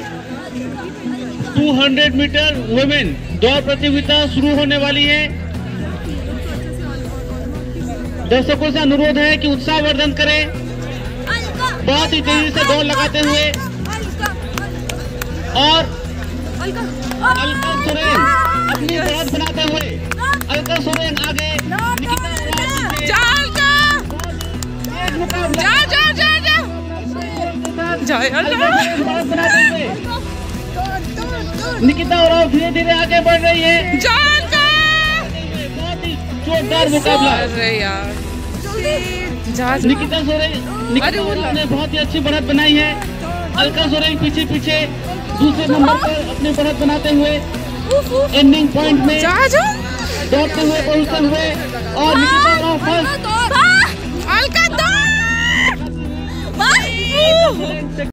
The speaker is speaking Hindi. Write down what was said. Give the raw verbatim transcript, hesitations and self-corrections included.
दो सौ मीटर वुमेन दौड़ प्रतियोगिता शुरू होने वाली है। दर्शकों से अनुरोध है कि उत्साह वर्धन करें, बहुत ही तेजी से दौड़ लगाते हुए। और अलका सोरेन अपनी बढ़त बनाते हुए, अलका सोरेन आगे, निकिता जा जा जा जा निकिता उरांव धीरे धीरे आगे बढ़ रही है। बहुत ही जोरदार मुकाबला। अरे यार निकिता सोरेन निकिता उरांव ने बहुत ही अच्छी बढ़त बनाई है। अलका सोरेन पीछे पीछे दूसरे नंबर पर अपनी बढ़त बनाते हुए एंडिंग पॉइंट में दौड़ते हुए पहुंचते हुए, और निकिता उरांव फर्स्ट।